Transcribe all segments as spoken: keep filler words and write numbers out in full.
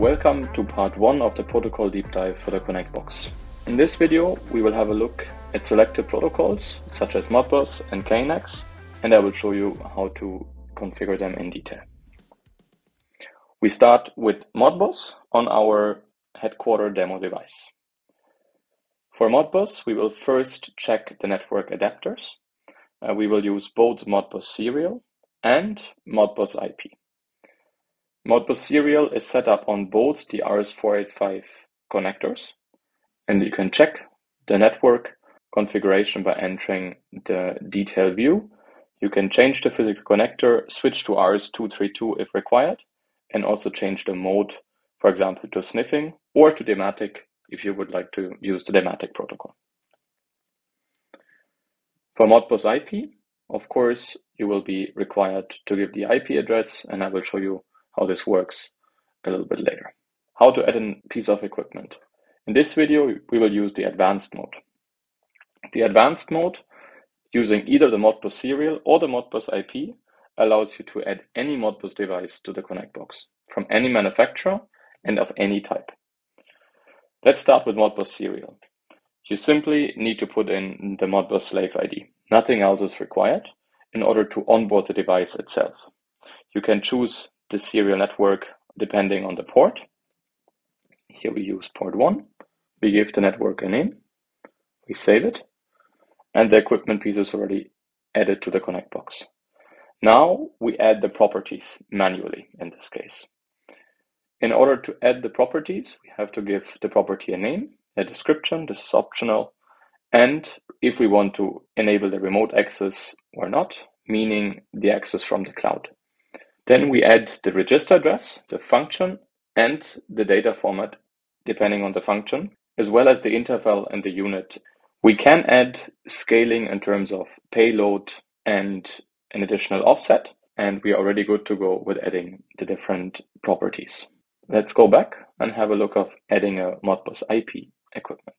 Welcome to part one of the protocol deep dive for the ConnectBox. In this video, we will have a look at selected protocols such as Modbus and K N X, and I will show you how to configure them in detail. We start with Modbus on our headquarter demo device. For Modbus, we will first check the network adapters. Uh, we will use both Modbus Serial and Modbus I P. Modbus Serial is set up on both the R S four eighty-five connectors, and you can check the network configuration by entering the detail view. You can change the physical connector, switch to R S two thirty-two if required, and also change the mode, for example, to sniffing or to Dematic if you would like to use the Dematic protocol. For Modbus I P, of course, you will be required to give the I P address, and I will show you how this works a little bit later. How to add a piece of equipment. In this video, we will use the advanced mode. The advanced mode, using either the Modbus Serial or the Modbus I P, allows you to add any Modbus device to the ConnectBox from any manufacturer and of any type. Let's start with Modbus Serial. You simply need to put in the Modbus slave I D. Nothing else is required in order to onboard the device itself. You can choose the serial network depending on the port. Here we use port one. We give the network a name. We save it. And the equipment piece is already added to the ConnectBox. Now we add the properties manually in this case. In order to add the properties, we have to give the property a name, a description. This is optional. And if we want to enable the remote access or not, meaning the access from the cloud. Then we add the register address, the function, and the data format, depending on the function, as well as the interval and the unit. We can add scaling in terms of payload and an additional offset, and we are already good to go with adding the different properties. Let's go back and have a look of adding a Modbus I P equipment.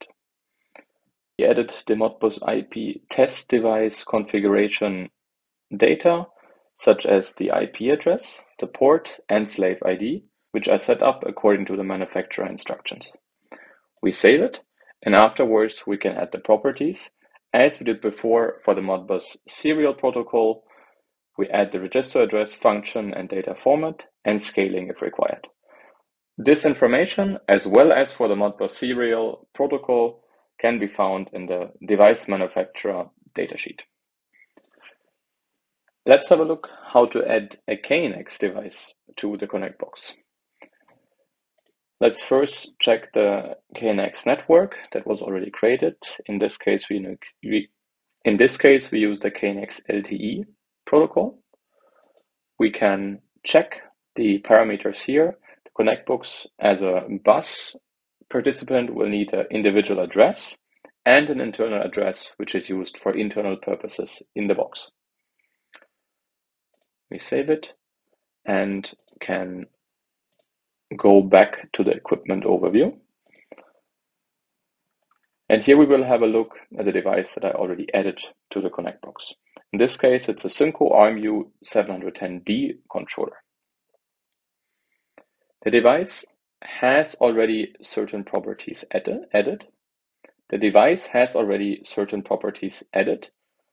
We added the Modbus I P test device configuration data, such as the I P address, the port, and slave I D, which are set up according to the manufacturer instructions. We save it, and afterwards we can add the properties. As we did before for the Modbus Serial protocol, we add the register address, function, and data format, and scaling if required. This information, as well as for the Modbus Serial protocol, can be found in the device manufacturer datasheet. Let's have a look how to add a K N X device to the ConnectBox. Let's first check the K N X network that was already created. In this case, we, we in this case we use the K N X L T E protocol. We can check the parameters here. The ConnectBox as a bus participant will need an individual address and an internal address, which is used for internal purposes in the box. We save it and can go back to the equipment overview. And here we will have a look at the device that I already added to the ConnectBox. In this case, it's a Synco R M U seven ten B controller. The device has already certain properties added. added. The device has already certain properties added.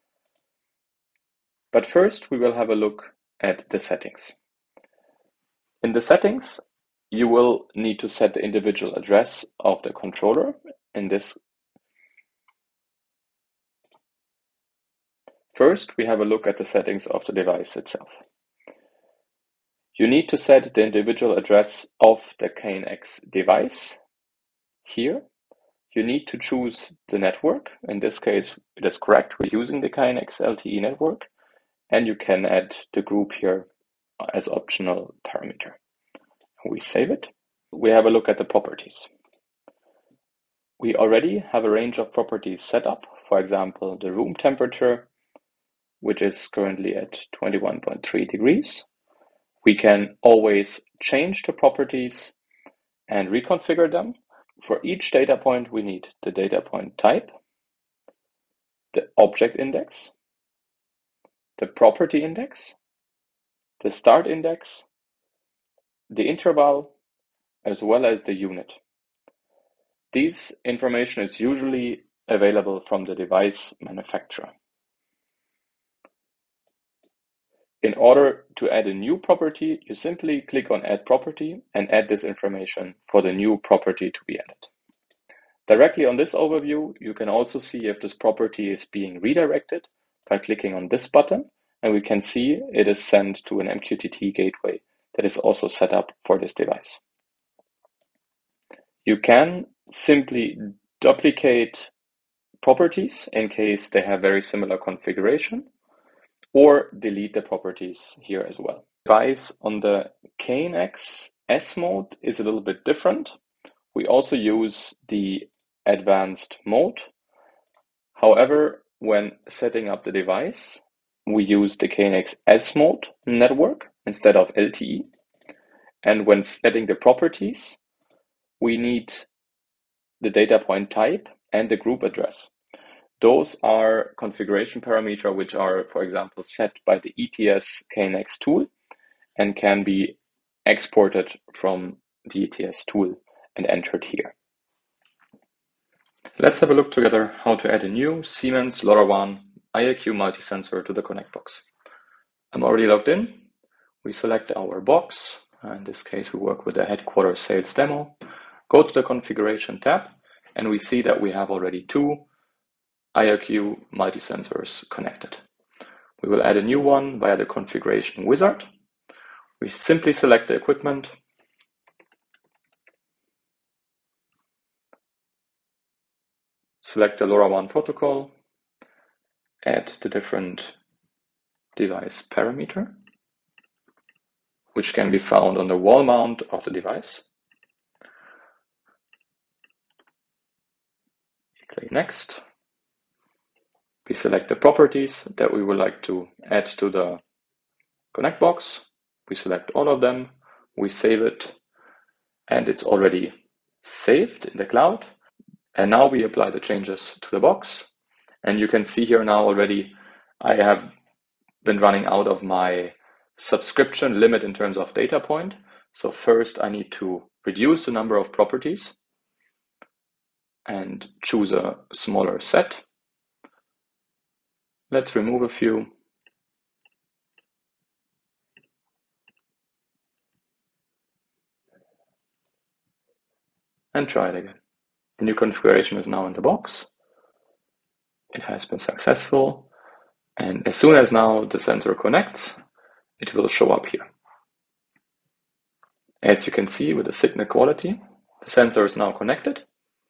But first, we will have a look at the settings. In the settings, you will need to set the individual address of the controller. In this, first, we have a look at the settings of the device itself. You need to set the individual address of the K N X device here. You need to choose the network. In this case, it is correct. We're using the K N X L T E network. And you can add the group here as optional parameter. We save it. We have a look at the properties. We already have a range of properties set up. For example, the room temperature, which is currently at twenty-one point three degrees. We can always change the properties and reconfigure them. For each data point, we need the data point type, the object index, the property index, the start index, the interval, as well as the unit. This information is usually available from the device manufacturer. In order to add a new property, you simply click on Add Property and add this information for the new property to be added. Directly on this overview, you can also see if this property is being redirected by clicking on this button, and we can see it is sent to an M Q T T gateway that is also set up for this device. You can simply duplicate properties in case they have very similar configuration, or delete the properties here as well. The device on the K N X S mode is a little bit different. We also use the advanced mode. However, when setting up the device, we use the K N X S mode network instead of L T E. And when setting the properties, we need the data point type and the group address. Those are configuration parameters which are, for example, set by the E T S K N X tool and can be exported from the E T S tool and entered here. Let's have a look together how to add a new Siemens LoRaWAN I A Q multi-sensor to the Connect box. I'm already logged in. We select our box. In this case, we work with the headquarters sales demo. Go to the configuration tab, and we see that we have already two I A Q multi-sensors connected. We will add a new one via the configuration wizard. We simply select the equipment, select the LoRaWAN protocol, add the different device parameter, which can be found on the wall mount of the device. Click Next. We select the properties that we would like to add to the Connect box. We select all of them, we save it, and it's already saved in the cloud. And now we apply the changes to the box. And you can see here now already I have been running out of my subscription limit in terms of data point. So first I need to reduce the number of properties and choose a smaller set. Let's remove a few. And try it again. The new configuration is now in the box. It has been successful. And as soon as now the sensor connects, it will show up here. As you can see with the signal quality, the sensor is now connected.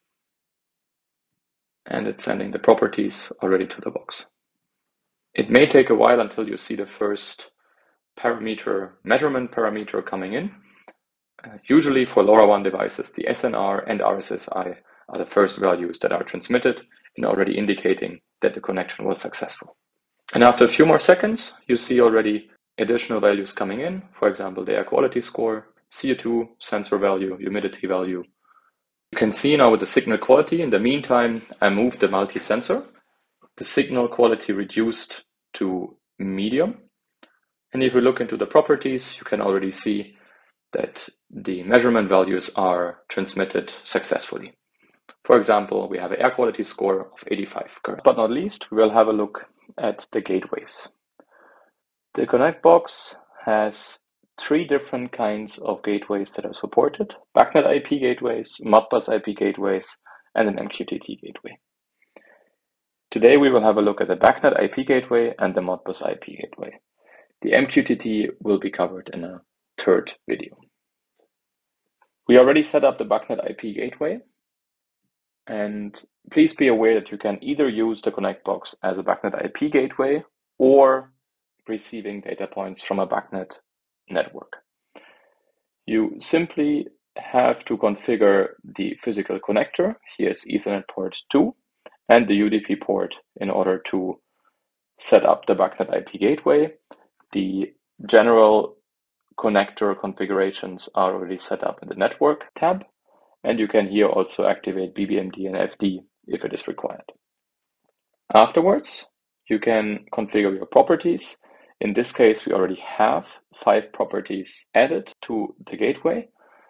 And it's sending the properties already to the box. It may take a while until you see the first parameter, measurement parameter coming in. Uh, usually for LoRaWAN devices, the S N R and R S S I are the first values that are transmitted and already indicating that the connection was successful. And after a few more seconds, you see already additional values coming in. For example, the air quality score, C O two sensor value, humidity value. You can see now with the signal quality, in the meantime, I moved the multi-sensor. The signal quality reduced to medium. And if we look into the properties, you can already see that the measurement values are transmitted successfully. For example, we have an air quality score of eighty-five. But not least, we will have a look at the gateways. The Connect box has three different kinds of gateways that are supported: BACnet I P gateways, Modbus I P gateways, and an M Q T T gateway. Today we will have a look at the BACnet I P gateway and the Modbus I P gateway. The M Q T T will be covered in a third video. We already set up the BACnet I P gateway, and please be aware that you can either use the Connect box as a BACnet I P gateway or receiving data points from a BACnet network. You simply have to configure the physical connector. Here's Ethernet port two and the U D P port in order to set up the BACnet I P gateway. The general connector configurations are already set up in the network tab, and you can here also activate B B M D and F D if it is required. Afterwards, you can configure your properties. In this case, we already have five properties added to the gateway.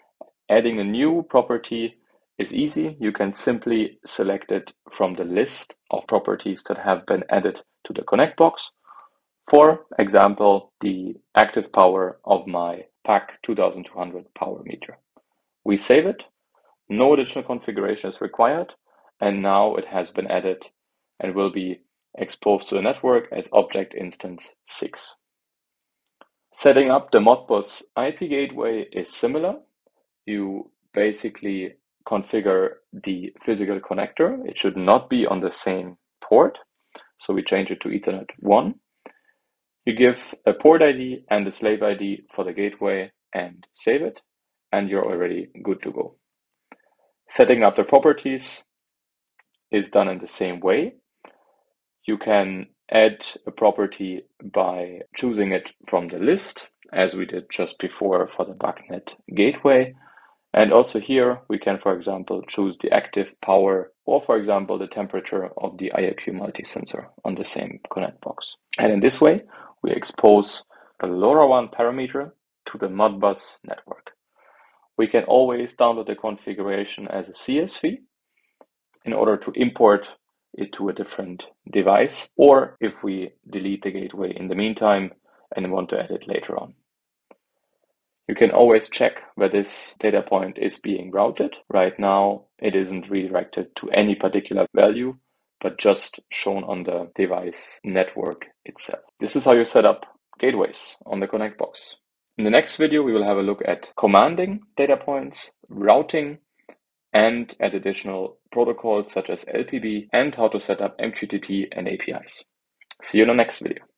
Adding a new property is easy. You can simply select it from the list of properties that have been added to the connect box. For example, the active power of my P A C two thousand two hundred power meter. We save it, no additional configuration is required, and now it has been added and will be exposed to the network as object instance six. Setting up the Modbus I P gateway is similar. You basically configure the physical connector. It should not be on the same port, so we change it to Ethernet one. You give a port I D and a slave I D for the gateway and save it, and you're already good to go. Setting up the properties is done in the same way. You can add a property by choosing it from the list, as we did just before for the BACnet gateway. And also here, we can, for example, choose the active power or, for example, the temperature of the I A Q multi-sensor on the same connect box. And in this way, we expose the LoRaWAN parameter to the Modbus network. We can always download the configuration as a C S V in order to import it to a different device, or if we delete the gateway in the meantime and want to add it later on. You can always check where this data point is being routed. Right now, it isn't redirected to any particular value, but just shown on the device network itself. This is how you set up gateways on the connect box. In the next video, we will have a look at commanding data points, routing, and add additional protocols such as L P B, and how to set up M Q T T and A P Is. See you in the next video.